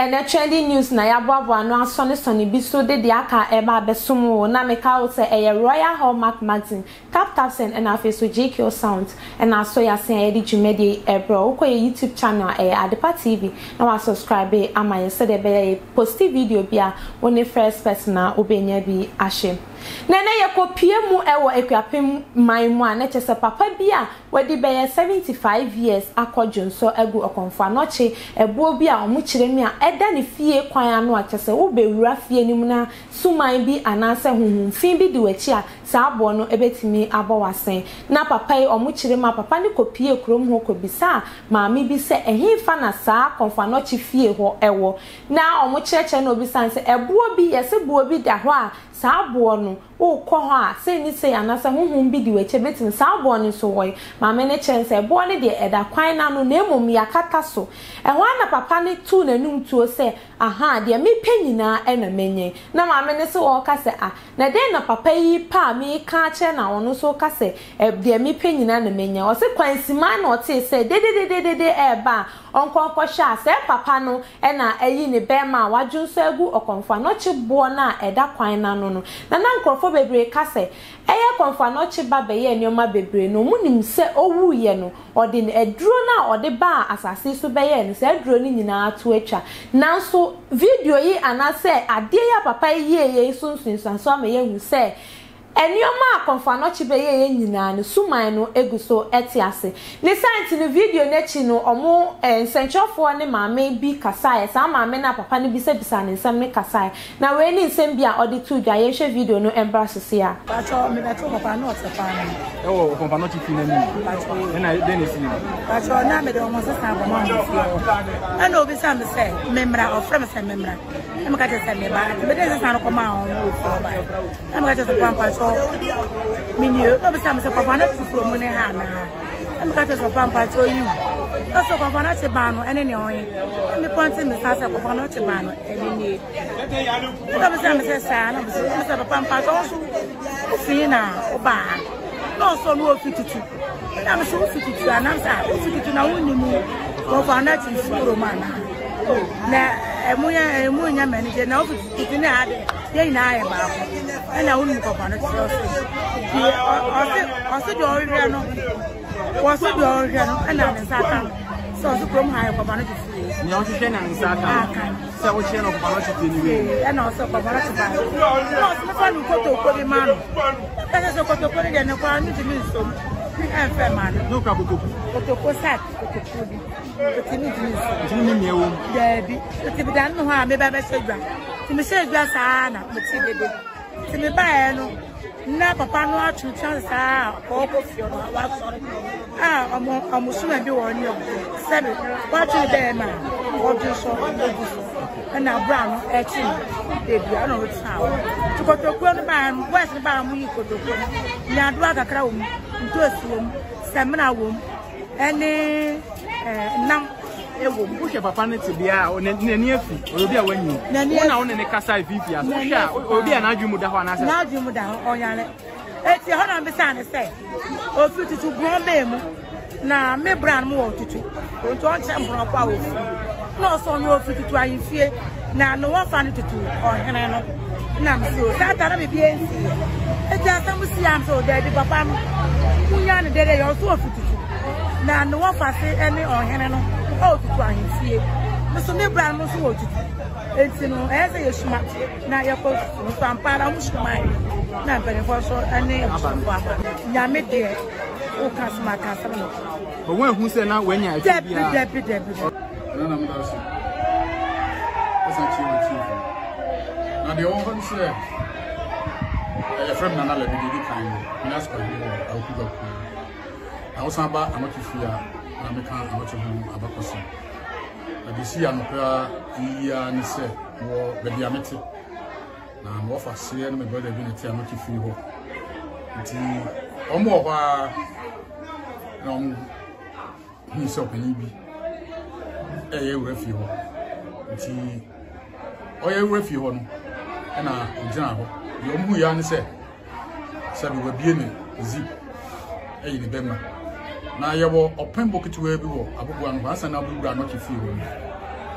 and a trending news na ya boabo no asone bi so de aka eba besumo na meka wo se Royal Hallmark magazine Captain and afi so G0t sound and aso ya sen e di dwumedi ebro ukoye YouTube channel Adepa TV na wa subscribe ama ye se de be post video bia woni first person na obenya bi ahye Nene yakopie mu ewo ekwapem maimu a nechese papa bia wedi be 75 years akodwon so egu Okomfo Anokye ebuo bia omu kiremi a eda ne fie kwan anu a chese wo bewura fie nimu na suman bi anase huhumfin bi di wachi a saabo no ebetimi abowasen na papa yi omu kirema papa ne kopie krom ho kobisa maami bi se ehimfa na saa Okomfo Anokye fie ho ewo na omu kireche na obisa nse ebuo bi yese buo bi da ho a saabo no o ko ho a se ni se anasa honhom bi di weche betin saabo no so woy maame ne chense ebo ne de eda kwan na no na emom yakata so ehwa na papa ne tu nanum tuo se aha de me penyina ena menye na maame ne se o ka se na de na papa yi pa me ka che na ono so ka se de me penyina na menye o se kwansima na o te se de eba onkonkwo sha se papa no ena eyi ne bema wadwun so agu Okomfo Anokye bo na eda kwan na no na nkrofo bebre ka se eye Okomfo Anokye ba be ye nioma bebre no munim se owu ye no ode eduro na ode ba asase so be ye no se eduro ni nyina ato atwa nanso video yi anase ade ya papa ye sunsun so ama ye hu se Enioma Okomfo Anokye be ye nyina no suman no eguso etiase ne site no video nechi no omo senchofo ne maame bi kasae sa maame na papa ne bisa ne nsam ne kasae na we ni nsam bi a odi tu dwa ye hwe video no embrace ya pacho me beto papa no otsepa na ewo Okomfo Anokye fi na ni pacho na de ne si pacho na me de omo se sa bomo na no bi sa me se memra ofre me se memra me ka te se me ba me de se sa no koma on wo fo ba me ka te se pampa Minio, no, but I'm so papa from Munehana. I'm got a pampa to you. Also, Okomfo Anokye Bano, and any oil. And the point in the house of Okomfo Anokye Bano, and need. No, but I'm saying, Mr. Pampa also, Fina, Oba. No, so no 52. I'm so 52, and I'm sorry, 52 now, only move. Okomfo Anokye is Romana. Now, a Muya manager now, it's in the they na e ba and I wouldn't go on it. Also, the original was the original and I'm Satan. So, the from high of Anokye. You also can and Satan. So, what channel of Anokye and also Okomfo Anokye. No, the fun go to put him on. That is a photo put it and a crime to me so. And fair man, no couple to put that. But you need to miss. Debbie, but if you don't know how, maybe I message back. Me say just ana me ti bebe ti me ba no na papa no atutu sa Okomfo no wa so omo suma bi wo ni o se me wa ti be ma o ju so na bra no e ti e bia no ta o ti kotoku no ba west ba mu yi kotoku na do akakra wo mu nto esi wo mu se me na wo mu ene nam ewo mbuke papa ne te bia nani afi obi a wanyi wona wona ne kasa vivi a so obi a na adwumu da ho na se na adwumu da ho onyale eti ho na mbisa ne se ofi tutu bombe mu na me brand mu otutu onto onche mbro kwa ofi na so nyo ofi tutu ayifie na no wa fa ne tutu ohene no na mso tata na bibie ensi eti asamusi am so da di papa munya ne dede yo so ofi tutu na no wa fa se ene ohene no oh to ahifie so me brand mo so otutu enti no eze yeshuma na yakọ so pampara mo shuma na bere for so ane nya me de o kasma kasma no but when who say na when ya debi na na mo da so esa Chaii na de on ho say e from na la bi di kan na so ko akuga ku a osaba Anokye fia na me kan Anokye hu abakoso na de si anokra iya ni se wo be dia mete na mo fa se no me brother bi na ti Anokye fi ho nti omo ho a na ni so pani bi ye wura fi ho nti oye wura fi ho no na ogina ho yo mu ya ni se bi wa bie ni zip ni bema na yewo open bucket we bi wo abobo anu asa na abobo Anokye fi wo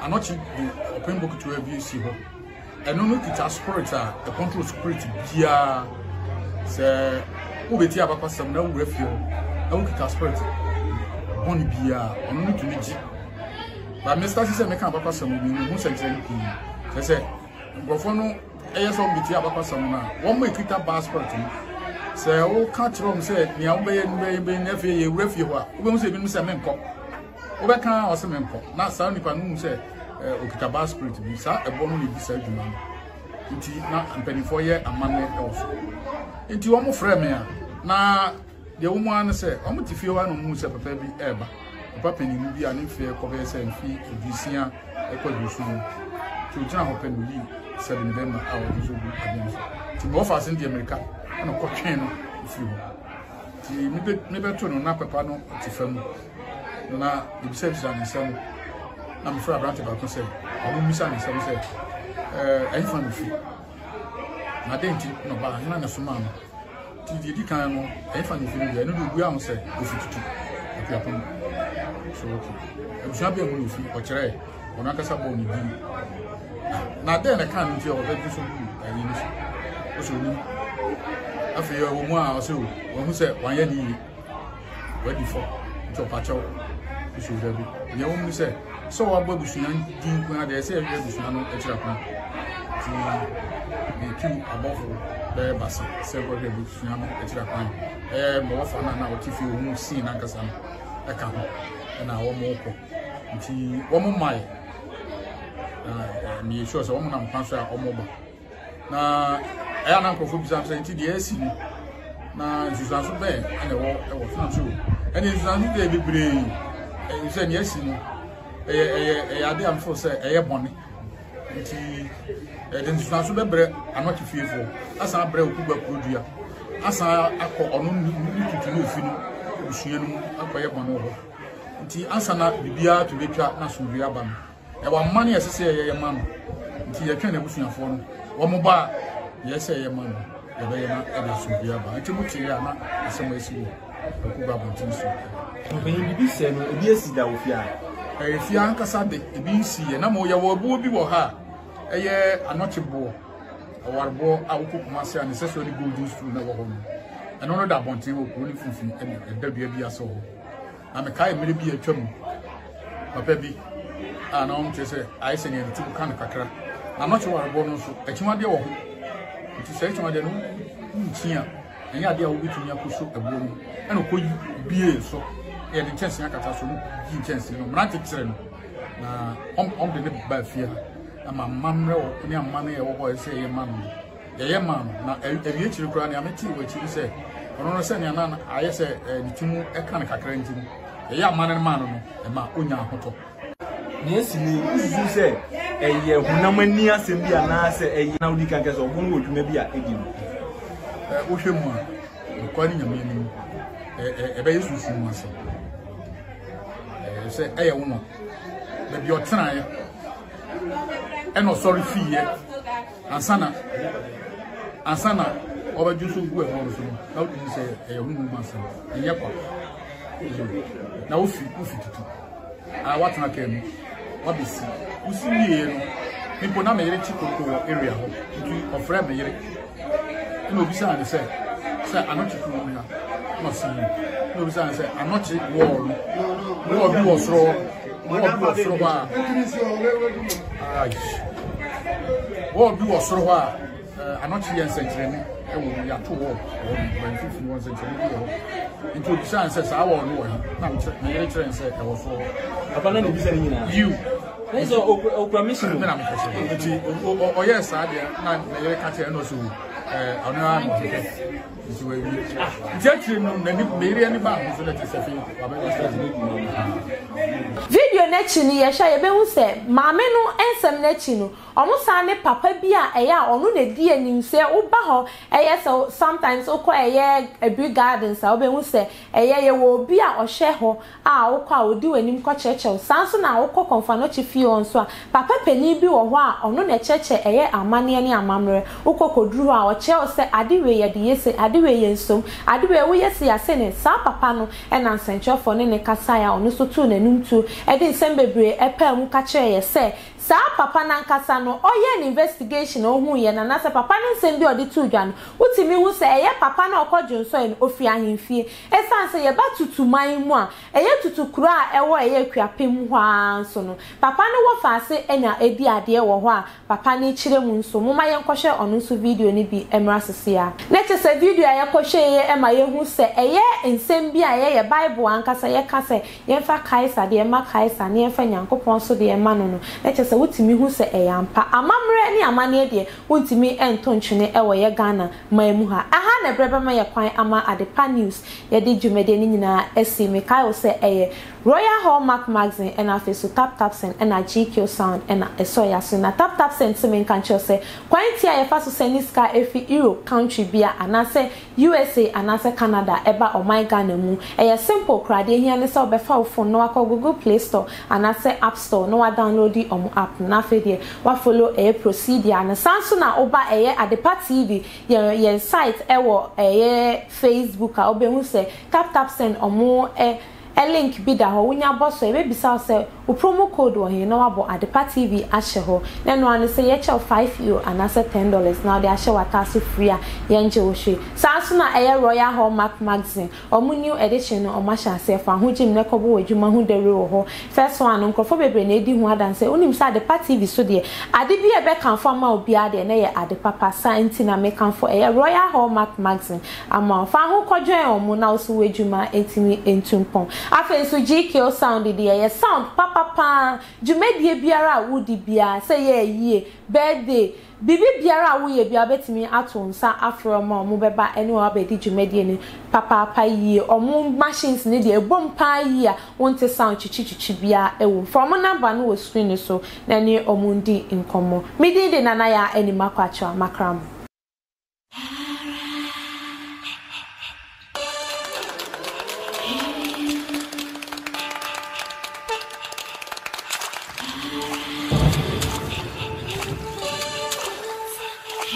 Anokye the open book to abc ho eno no kita spirit the control spirit bia say who beti abakwasam na wura fie ho e wo kita spirit on bia ono no tumi gi ba Mr. Sise me kan abakwasam bi no hu senkyere ni say ngofo no eyeso beti abakwasam na wo mo kita ba spirit ni say wo ka trom say nia wo be na fie ye wura fie ho a wo be mu say bi mu say menko wo be kan o say menko na sa nipa no mu say okita ba spirit bi sa ebo no ni bi sa djuma nti na mpanifo ye amane e wo so nti wo mo frɛ me a na de wo mo an sɛ wo mo tifie wa no mu sɛ papa bi eba papa pani mu bi an fie ko be sɛ mfi odusia e ko dusu to jina ho pani yi sɛ bi dem a wo so bu adem so nti mo fa sen di America na ko twen no fi ho nti me be to no na papa no tifam na bi sɛ bisa ne sɛ na me fra brante ba ko sɛ wo mi sa ne sɛ I found free. Na denti no ba hina na soma no. Ti di kan no, I found free no do bua am say ofututu. Apiapon. So okay. E bua be mu no fi o kire. Ona kasa bo ni bi. Na den na kan nti o be du so bu ayi ni so. O so ni. Afi yo mu a o so o hu say wan ya ni. Ready for. To pa chawo. O so da bi. Ye wo mu say so wa gba busuan din ko na de say e busuan no e kira kon. The two above the bus, several revolutions, mo fa na o tifi o mu sin na kasa no e ka ho na wo mo ko nti wo mo mai mi sure so wo mo na mpa so a wo mo ba na e ana nkofo bisa so nti de asi ni na nsusan so be na wo fun so ene nsusan so de bebre e se ni asi no e ade am so se e ye bone nti den nsusan so bebre Anokye fiefo asa abre okuba produa asa akọ onu tutu no fi no usua no akoye bone ho nti asa na bibia to betwa na so ria ba no e wa mane yesese ye ma no nti ye twa na busuafo no wo mo ba yese ye ma no ye be ye na e da so ria ba nti muti ya na asem asiwo okuba bontin so bibi se no ebi asida wo fia fia ankasa de ebi nsi ye na mo ye wo bo bi wo ha eye Anokye bo awarbo awukukuma se an sesori golden stool na wo ho no eno no da bontin wo ko ni funfun e da bia bia so ho na me kai mere bi atwam papa bi na on tese ai se ne nti kan kakra Anokye warbo no so achiwade wo ho nti se achiwade no ntia enya ade a wo bitumi akoso abuo no eno ko bie so e de chance akata so no gi chance no mrante kire no na on de ne ba fia ama mamre o ni amane e wo boy se ye mam ye mam na ewie chiri kura ni ameti wo chiri se ono no se ni ana aye se ntimu e kan kakra ntimu ye amane man no e ma onya ahoto ni esi ni uzu se eye hunamani asem bi ana se eye na odi kan kese obon wo dwuma bi a edi no wo hwemu a kwa ni nyame ni be yesu si mu asem se eye wo no be bi otena ye eno sorry fee ansana oba jusu gu e ho so na wo di say e hu mu masa enye kwa na wo fi tutu watena kem wabisi usi wie no nipo na me yere chikoko area ho nti ofre me yere no obisa ani say Anokye ku mu ya no si no obisa ani say Anokye wall no bi wo soro ba wo bi wo soro ba Anokye yen senkyerene e wo ya to wo ban fifi won senkyerene bi ho nti obisa ani say sa wo no wo na me yere kyerene say e wo so papa na obisa ni nyina you so okura mission na me kase nti o yes ade na me yere ka kyerene no so ono an nti we nti no na ni me yere ni ba so let sefi wa be video nechi ni ye sha ye be hu se maame no ensem nechi no omo sa ne papa bi a eya onu na di anim se wo ba ho eye so sometimes wo kwa eye ebi garden sa wo be hu se eye ye wo bi a ohwe ho a wo kwa odi wanim kwa cheche sanso na wo kwa Okomfo Anokye fie on so a papa pani bi wo ho a onu na cheche eye amane ne amamre wo kwa koduru a o che o se ade we ye de yese ade we ye nsom ade we wo yese ya se ne sa papa no e na nsenchofo ne kasa ya onu so tu na numtu e de sembebre epa mu ka kire ye se sa papa na nkasa no oye an investigation ohun ye na se papa ne nsem bi odi tu dwa no utimi hu se eye papa na okodwonso en ofi ahemfie esanse ye ba tutu man mu a eye tutu kuro a ewo eye kuapem ho anso no papa ne wo faase ena edi ade wo ho a papa ne kire mu nso moma ye nkohwe ono nso video ni bi emra sese a na chese video a ye kohwe ye ema ye hu se eye nsem bi a ye Bible ankasa ye ka se ye fa kaisa de ma kaisa ne ye fa Nyankopon so de ma no no na chese wutimi hu se eyampa amamre ni amane de wutimi ento ntwene ewo ye Ghana maemu ha aha na brebe ma ye kwan ama Adepa News ye de dwumede ni nyina esi me kai o se eye Royal Hallmark Magazine and I face tap send and G0t sound and so ya so na tap send se men kan cho se kwan tia ye fa so send ska efi Europe country bia anase USA anase Canada eba oman Ghana mu eye simple crowd ye hia ne se obefa phone no akọ Google Play Store anase App Store no wa download omo app na fe de wa follow procedure na sanso na oba eye Adepa TV ye site ewo eye Facebook a obehu se tap send omo a link bi da ho wonya boso ebe bisa se o promo code wo he na wabo Adepa TV ahye ho na no ane se ye che €5 anase $10 na de ahye wata free a ye nje wo hwe sanso na eye Royal Hallmark Magazine omu new edition no omasha se fa ho jim ne kobo wadwuma ho dere wo ho first one nkrofo bebre na edi ho adan se onim se Adepa TV so de ade bi e be kan fo ma obi ade na ye Adepa pasa nti na me kan fo eye Royal Hallmark Magazine ama fa ho kodwen omu na so wadwuma etimi entumpon afen so G0t sound de ye sound papa jumedie biara wudi bia say ye birthday bibi biara wo ye bia betimi ato nsa afro ma omo beba ene wa bedi jumedie ni papa yie omo machines ni de ebom pa yie a wonte sound chichi bia ewo from number no screen so na ni omo ndi nkomo midi de nana ya enima kwacha makram